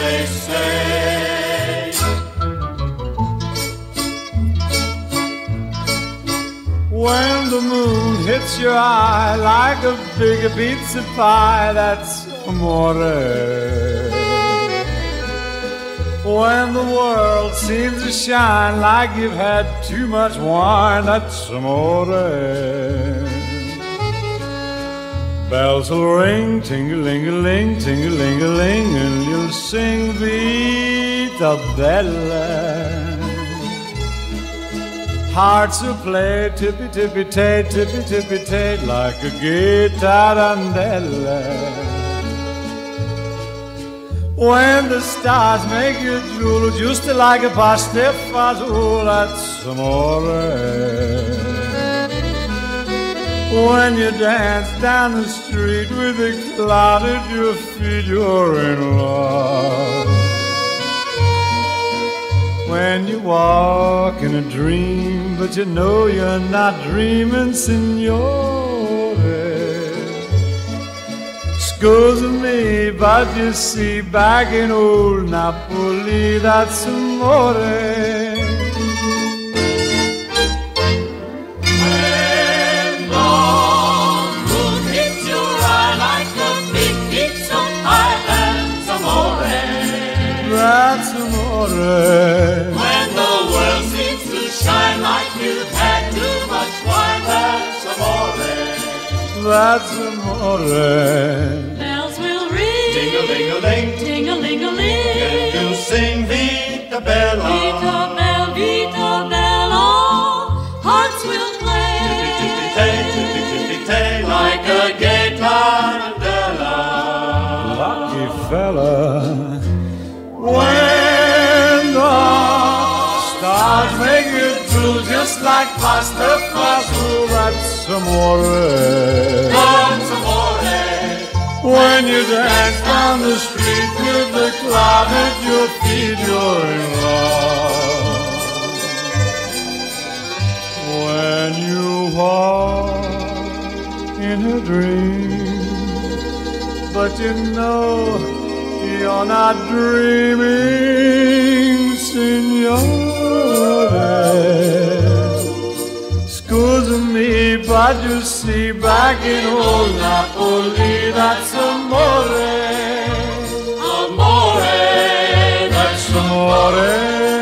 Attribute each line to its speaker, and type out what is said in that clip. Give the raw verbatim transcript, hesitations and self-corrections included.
Speaker 1: they say.
Speaker 2: When the moon hits your eye like a big pizza pie, that's amore. When the world seems to shine like you've had too much wine, that's amore. Bells will ring, ting-a-ling-a-ling, ting-a-ling-a-ling, and you'll sing Vita Bella. Hearts will play tippy-tippy-tay, tippy-tippy-tay, like a gay tarantella. When the stars make you drool, just like a pasta fazool, that's amore. When you dance down the street with a cloud at your feet, you're in love. When you walk in a dream, but you know you're not dreaming, signore. Scusa me, but you see, back in old Napoli, that's amore. That's amore.
Speaker 1: When the world seems to shine like you've had too much wine, that's amore.
Speaker 2: That's amore.
Speaker 1: Bells will ring, ting-a-ling-a-ling,
Speaker 3: ting-a-ling-a-ling,
Speaker 1: and you'll sing Vita Bella.
Speaker 3: Vita Bella, Vita Bella. Hearts will play,
Speaker 1: tippy-tippy-tay, tippy-tippy-tay, like a gay tarantella.
Speaker 2: Lucky fella. When the stars make you drool, just like pasta fazool, that's amore.
Speaker 1: That's amore.
Speaker 2: When you dance down the street with the cloud at your feet, you're in love. When you walk in a dream, but you know you're not dreaming, signore. Scusa me, but you see, back in old Napoli, that's amore.
Speaker 1: Amore,
Speaker 2: That's amore.